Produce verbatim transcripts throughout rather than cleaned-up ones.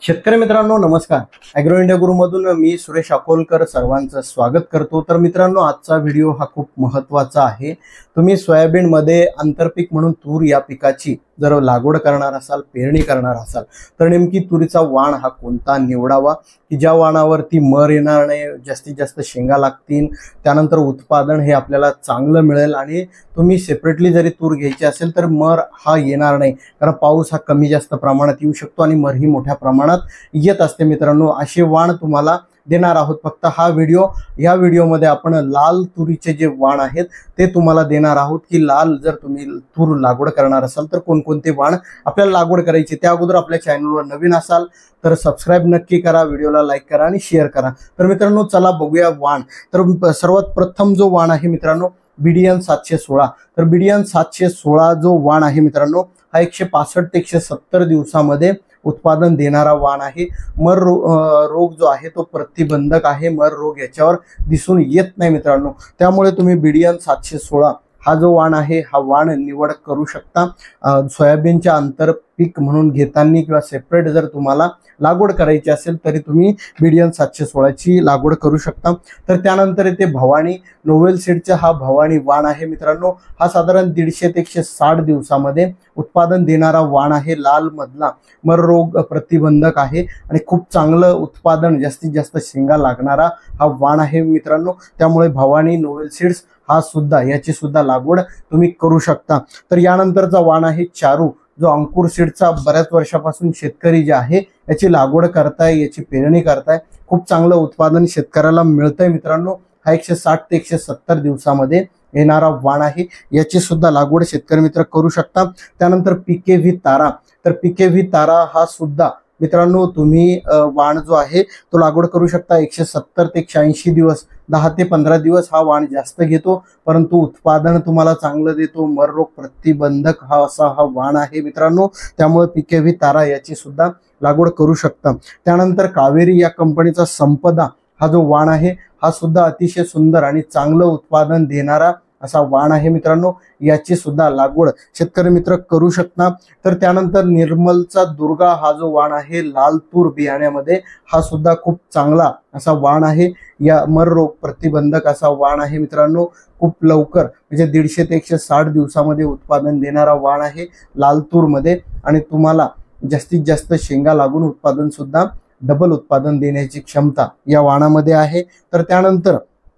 शेतकरी मित्रांनो नमस्कार। ॲग्रो इंडिया गुरु मधून मी सुरेश अकोलकर सर्वांचं स्वागत करतो। तर मित्रांनो आजचा व्हिडिओ हा खूप महत्त्वाचा आहे। तुम्ही सोयाबीन मध्ये आंतरपीक म्हणून तूर या पिकाची जर लागवड करणार असाल, पेरणी करणार असाल तर नेमकी तुरीचा वाण हा कोणता निवडावा की ज्या वाणावरती मर येणार नाही, जास्तीत जास्त शेंगा लागतील, त्यानंतर उत्पादन हे आपल्याला चांगलं मिळेल आणि तुम्ही सेपरेटली जरी तूर घ्यायची असेल तर मर हा येणार नाही, कारण पाऊस हा कमी जास्त प्रमाणात येऊ शकतो आणि मर ही मोठ्या प्रमाणात येत असते। मित्रांनो असे वाण तुम्हाला देणार आहोत। फक्त हा व्हिडिओ या व्हिडिओमध्ये आपण लाल तुरीचे जे वाण आहेत ते तुम्हाला देणार आहोत की लाल जर तुम्ही तूर लागवड करणार असाल तर कोणकोणते वाण आपल्याला लागवड करायची। त्या अगोदर आपल्या चॅनलवर नवीन असाल तर सबस्क्राइब नक्की करा, व्हिडिओला लाईक करा आणि शेअर करा। तर मित्रांनो चला बघूया वाण। तर सर्वात प्रथम जो वाण आहे मित्रांनो बीडीएन सातशे सोळा। तर बीडीएन सातशे सोळा जो वाण आहे मित्रांनो हा एकशे पासष्ट ते एकशे सत्तर दिवसामध्ये उत्पादन देणारा वाण आहे। मर रो, रोग जो आहे तो प्रतिबंधक आहे, मर रोग याच्यावर दिसून येत नाही मित्रांनो। त्यामुळे तुम्ही बीडीएन सातशे सोळा हा जो वाण आहे हा वाण निवड करू शकता। सोयाबीनच्या आंतरपीक म्हणून घेताना किंवा सेपरेट जर तुम्हाला लागवड करायची असेल तरी तुम्ही बीडीएन सातशे सोळा ची लागवड करू शकता। तर त्यानंतर येते भवानी नोवेल सीडचा हा भवानी वाण आहे मित्रांनो। हा साधारण दीडशे ते एकशे साठ दिवसामध्ये उत्पादन देणारा वाण आहे। लाल मधला मर रोग प्रतिबंधक आहे आणि खूप चांगलं उत्पादन, जास्तीत जास्त शेंगा लागणारा हा वाण आहे मित्रांनो। त्यामुळे भवानी नोवेल सीड्स हा सुद्धा याची सुद्धा लागवड तुम्ही करू शकता। तर यानंतरचा वाण आहे चारू, जो अंकुर सीडचा बऱ्याच वर्षापासून शेतकरी जे आहे याची लागवड करताय, याची पेरणी करताय, खूप चांगलं उत्पादन शेतकऱ्याला मिळतंय मित्रांनो। हा एकशे साठ ते एकशे सत्तर दिवसामध्ये येणारा वाण आहे, याची सुद्धा लागवड शेतकरी मित्र करू शकता। त्यानंतर पीके व्ही तारा, तर पीके व्ही तारा हा सुद्धा मित्रांनो तुम्ही वाण जो आहे तो लागवड करू शकता। एकशे सत्तर ते एकशे ऐंशी दिवस, दहा ते पंधरा दिवस हा वाण जास्त घेतो, परंतु उत्पादन तुम्हाला चांगलं देतो। मर रोग प्रतिबंधक हा असा हा वाण आहे मित्रांनो। त्यामुळे पीके व्ही तारा याची सुद्धा लागवड करू शकता। त्यानंतर कावेरी या कंपनीचा संपदा हा जो वाण आहे हा सुद्धा अतिशय सुंदर आणि चांगलं उत्पादन देणारा असा वाण आहे मित्रांनो। याची सुद्धा लागवड शेतकरी मित्र करू शकता। तर त्यानंतर निर्मलचा दुर्गा हा जो वाण आहे लाल तूर बियाण्यामध्ये हा सुद्धा खूप चांगला असा वाण आहे। या मर रोग प्रतिबंधक असा वाण आहे मित्रांनो। खूप लवकर म्हणजे दीडशे ते एकशे साठ दिवसामध्ये उत्पादन देणारा वाण आहे लाल तूर मध्ये आणि तुम्हाला जास्तीत जास्त शेंगा लागून उत्पादन सुद्धा डबल उत्पादन देण्याची क्षमता या वाणामध्ये आहे। तर त्यानंतर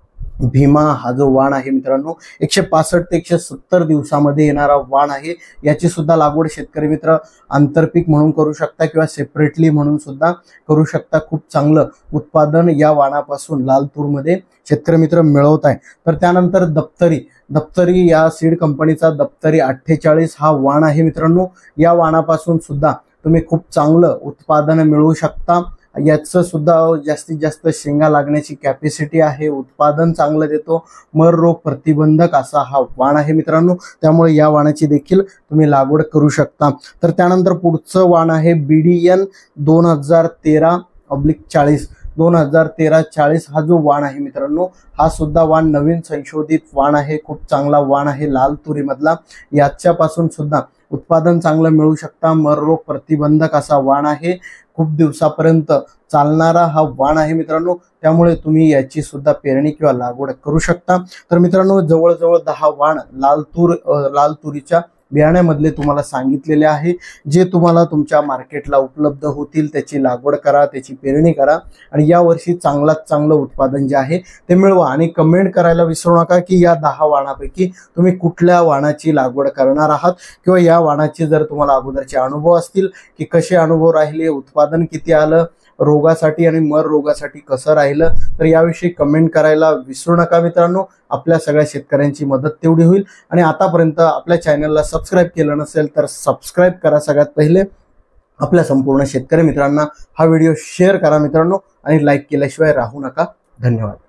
भीमा हा जो वाण आहे मित्रांनो एकशे पासष्ट ते एकशे सत्तर दिवसामध्ये येणारा वाण आहे। याची सुद्धा लागवड शेतकरी मित्र आंतरपीक म्हणून करू शकता किंवा सेपरेटली म्हणून सुद्धा करू शकता। खूप चांगलं उत्पादन या वाणापासून लाल तूर मध्ये शेतकरी मित्र मिळवत आहे। तर त्यानंतर दप्तरी दप्तरी या सीड कंपनीचा दप्तरी अठ्ठेचाळीस हा वाण आहे मित्रांनो। या वाणापासून सुद्धा तुम्ही खूप चांगलं उत्पादन मिळवू शकता। याचं सुद्धा जास्तीत जास्त शेंगा लागण्याची कॅपॅसिटी आहे, उत्पादन चांगलं देतो, मर रोग प्रतिबंधक असा हा वाण आहे मित्रांनो। त्यामुळे या वाणाची देखील तुम्ही लागवड करू शकता। तर त्यानंतर पुढचं वाण आहे बीडीएन दोन हजार तेरा अब्लिक चाळीस दोन हजार तेरा चाळीस हा जो वाण आहे मित्रांनो हा सुद्धा वाण नवीन संशोधित वाण आहे। खूप चांगला वाण आहे लाल तुरीमधला। याच्यापासून सुद्धा उत्पादन चांगलं मिळू शकता। मर रोग प्रतिबंधक असा वाण आहे, खूप दिवसापर्यंत चालणारा हा वाण आहे मित्रांनो। त्यामुळे तुम्ही याची सुद्धा पेरणी किंवा लागवड करू शकता। तर मित्रांनो जवळजवळ दहा वाण लाल तूर लाल तुरीच्या बियाण्यामधले तुम्हाला सांगितलेले आहे, जे तुम्हाला तुमच्या मार्केटला उपलब्ध होतील त्याची लागवड करा, त्याची पेरणी करा आणि या वर्षी चांगलात चांगलं उत्पादन जे आहे ते मिळवा। आणि कमेंट करायला विसरू नका की या दहा वाणापैकी तुम्ही कुठल्या वाणाची लागवड करणार आहात किंवा या वाणाचे जर तुम्हाला अगोदरचे अनुभव असतील की कसे अनुभव राहिले, उत्पादन किती आलं, रोगासाठी आणि मर रोगासाठी कसं राहिलं, तर याविषयी कमेंट करायला विसरू नका मित्रांनो। आपल्या सगळ्या शेतकऱ्यांची मदत तेवढी होईल। आणि आतापर्यंत आपल्या चॅनलला सबस्क्राइब केलं नसेल तर सबस्क्राइब करा सगळ्यात पहिले। आपल्या संपूर्ण शेतकरी मित्रांना हा व्हिडिओ शेअर करा मित्रांनो आणि लाईक केल्याशिवाय राहू नका। धन्यवाद।